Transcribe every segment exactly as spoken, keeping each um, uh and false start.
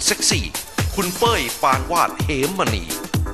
เซ็กซี่คุณเป้ยปานวาดเหมณี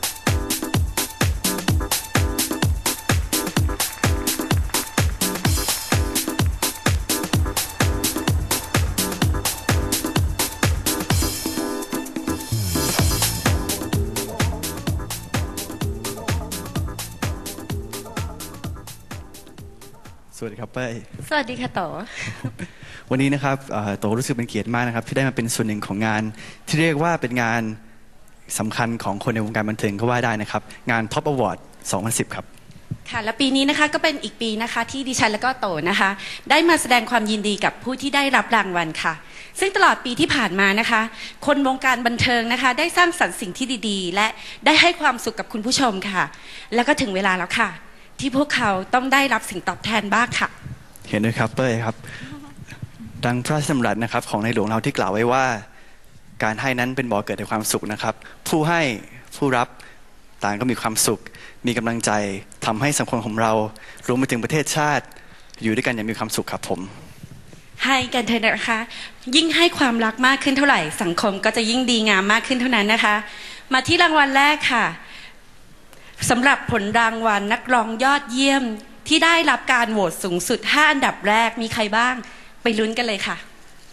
สวัสดีครับเป้ยสวัสดีค่ะโตวันนี้นะครับโตรู้สึกเป็นเกียรติมากนะครับที่ได้มาเป็นส่วนหนึ่งของงานที่เรียกว่าเป็นงานสำคัญของคนในวงการบันเทิงก็ว่าได้นะครับงาน Top Award สองพันสิบครับค่ะและปีนี้นะคะก็เป็นอีกปีนะคะที่ดิฉันและก็โตนะคะได้มาแสดงความยินดีกับผู้ที่ได้รับรางวัลค่ะซึ่งตลอดปีที่ผ่านมานะคะคนวงการบันเทิงนะคะได้สร้างสรรค์สิ่งที่ดีๆและได้ให้ความสุขกับคุณผู้ชมค่ะแล้วก็ถึงเวลาแล้วค่ะที่พวกเขาต้องได้รับสิ่งตอบแทนบ้างค่ะเห็นด้วยครับเป้ยครับดังพระราชดำรัสนะครับของในหลวงเราที่กล่าวไว้ว่าการให้นั้นเป็นบ่อเกิดแห่งความสุขนะครับผู้ให้ผู้รับต่างก็มีความสุขมีกำลังใจทำให้สังคมของเรารวมไปถึงประเทศชาติอยู่ด้วยกันอย่างมีความสุขครับผมให้กันเถอะนะคะยิ่งให้ความรักมากขึ้นเท่าไหร่สังคมก็จะยิ่งดีงามมากขึ้นเท่านั้นนะคะมาที่รางวัลแรกค่ะสำหรับผลรางวัลนักร้องยอดเยี่ยมที่ได้รับการโหวตสูงสุดห้าอันดับแรกมีใครบ้างไปลุ้นกันเลยค่ะ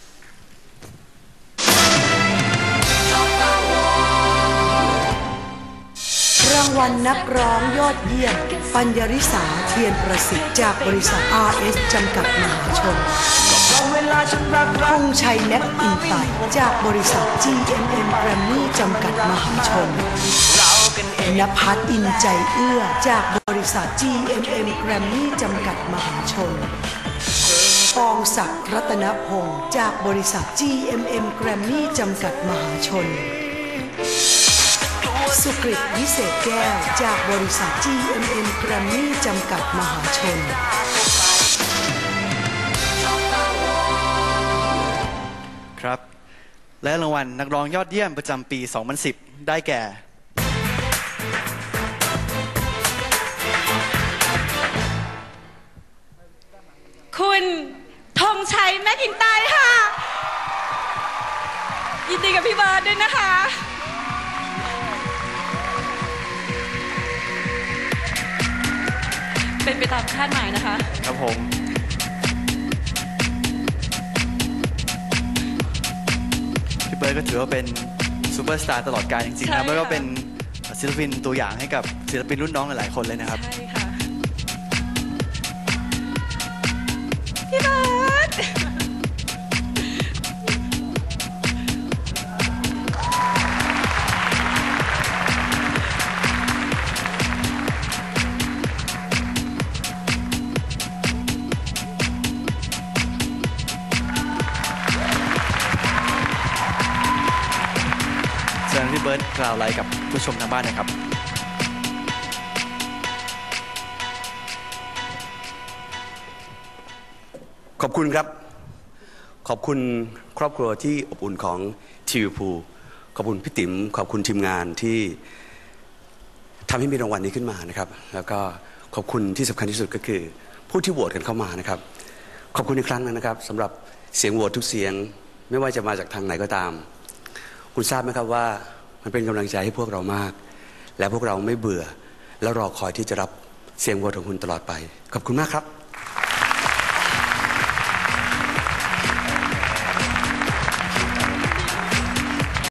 รางวัลนักร้องยอดเยี่ยมปัญญริษาเทียนประสิทธิ์จากบริษัท อาร์ เอส จำกัดมหาชนพงชัยแน็กอินไตจากบริษัท จี เอ็ม เอ็ม แกรมมี่จำกัดมหาชนณภัทรอินใจเอื้อจากบริษัท จี เอ็ม เอ็ม แกรมมี่จำกัดมหาชนปองศักดิ์รัตนพงศ์จากบริษัท จี เอ็ม เอ็ม แกรมมี่จำกัดมหาชนสุกฤตวิเศษแก้วจากบริษัท จี เอ็ม เอ็ม แกรมมี่จำกัดมหาชนครับและรางวัลนักร้องยอดเยี่ยมประจำปี สองพันสิบ ได้แก่คุณธงชัยแม็กอินไตร์ค่ะยินดีกับพี่เบิร์ดด้วยนะคะเป็นไปตามคาดหมายนะคะครับผมพี่เบิร์ดก็ถือว่าเป็นซูเปอร์สตาร์ตลอดกาลจริงๆนะแล้วก็เป็นศิลปินตัวอย่างให้กับศิลปินรุ่นน้องหลายๆคนเลยนะครับใช่ค่ะพี่เบิร์ดพี่เบิร์ดกล่าวอะไรกับผู้ชมทางบ้านนะครับขอบคุณครับขอบคุณครอบครัวที่อบอุ่นของทีวีพูขอบคุณพี่ติ๋มขอบคุณทีมงานที่ทำให้มีรางวัลนี้ขึ้นมานะครับแล้วก็ขอบคุณที่สำคัญที่สุดก็คือผู้ที่โหวตกันเข้ามานะครับขอบคุณอีกครั้งนึงนะครับสำหรับเสียงโหวตทุกเสียงไม่ว่าจะมาจากทางไหนก็ตามคุณทราบไหมครับว่ามันเป็นกำลังใจให้พวกเรามากและพวกเราไม่เบื่อและรอคอยที่จะรับเสียงโหวตของคุณตลอดไปขอบคุณมากครับ